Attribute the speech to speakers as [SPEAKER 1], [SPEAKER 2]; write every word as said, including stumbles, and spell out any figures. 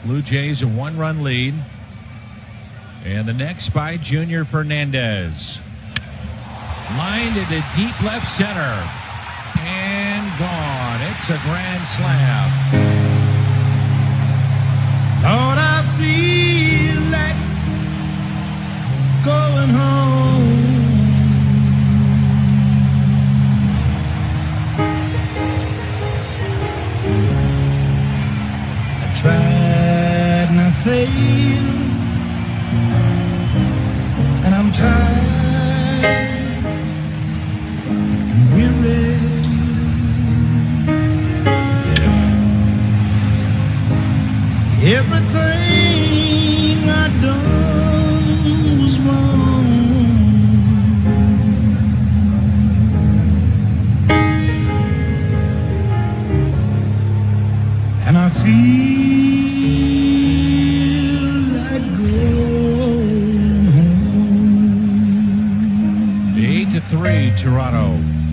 [SPEAKER 1] Blue Jays a one-run lead. And the next by Junior Fernandez. Lined into deep left center. And gone. It's a grand slam.
[SPEAKER 2] Lord, I feel like going home. I tried and I failed, and I'm tired and weary. Everything I done was wrong, and I feel like going home.
[SPEAKER 1] eight to three, Toronto.